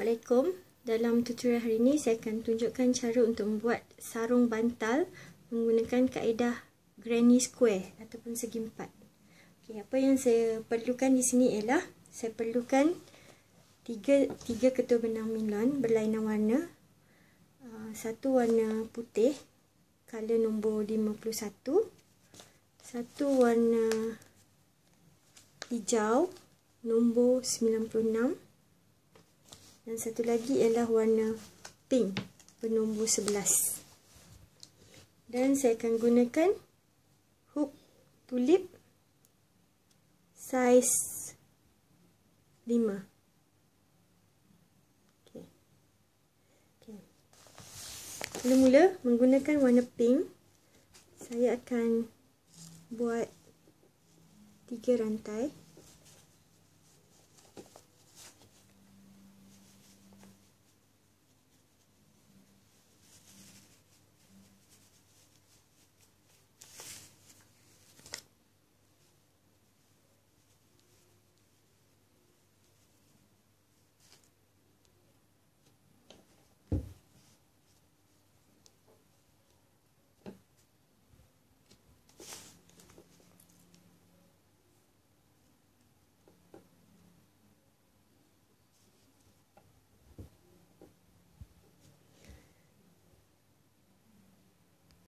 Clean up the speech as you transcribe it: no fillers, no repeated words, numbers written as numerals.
Assalamualaikum. Dalam tutorial hari ini saya akan tunjukkan cara untuk membuat sarung bantal menggunakan kaedah granny square ataupun segi empat. Okey, apa yang saya perlukan di sini ialah saya perlukan tiga ketul benang nilon berlainan warna. Satu warna putih, color nombor 51. Satu warna hijau, nombor 96. Dan satu lagi ialah warna pink bernombor 11. Dan saya akan gunakan hook tulip saiz 5. Mula-mula menggunakan warna pink, saya akan buat 3 rantai.